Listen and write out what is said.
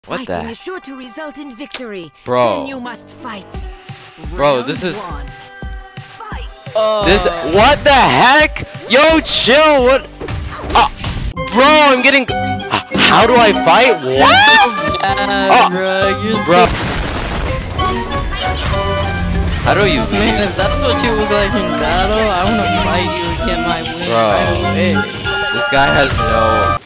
What the? Fighting is sure to result in victory. Bro. Then you must fight. Bro, this is... Round 1. Fight. This... What the heck? Yo, chill, what? Bro, I'm getting... How do I fight? What? Yeah, bro, you're bro. so... How do you... Man, if that's what you look like in battle, I wanna fight you and get my win right away. This guy has no...